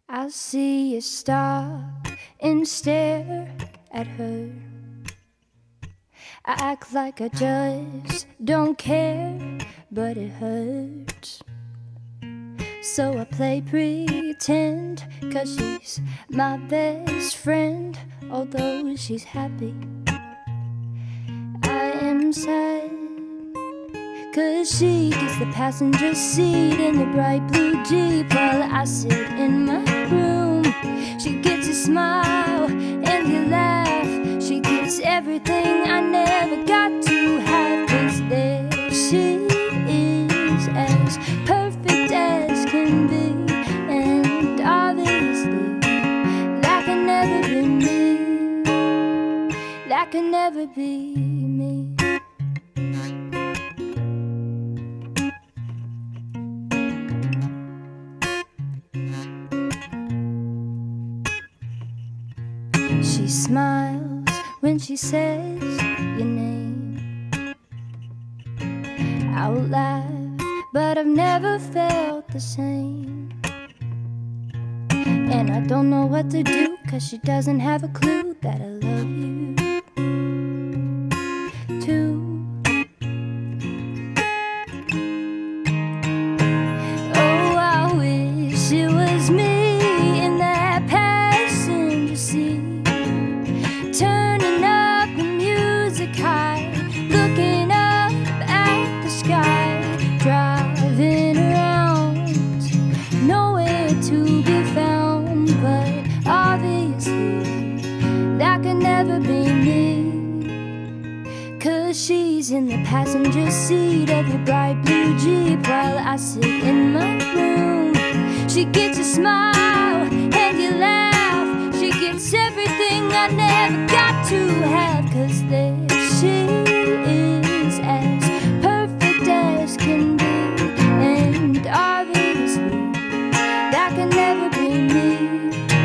I see you stop and stare at her. I act like I just don't care, but it hurts. So I play pretend, 'cause she's my best friend. Although she's happy, I am sad, 'cause she gets the passenger seat in the bright blue Jeep while I sit in my room. She gets a smile and you laugh. She gets everything I never got to have, 'cause there she is, as perfect as can be. And obviously that can never be me. That can never be me. She smiles when she says your name out loud, but I've never felt the same. And I don't know what to do, 'cause she doesn't have a clue that I love you too. Oh, I wish it was me in that passenger seat, turning up the music high, looking up at the sky, driving around, nowhere to be found. But obviously that can never be me, 'cause she's in the passenger seat of the bright blue Jeep while I sit in my room. She gets a smile and you laugh. She gets everything I never got to have, 'cause there she is, as perfect as can be. And obviously that can never be me.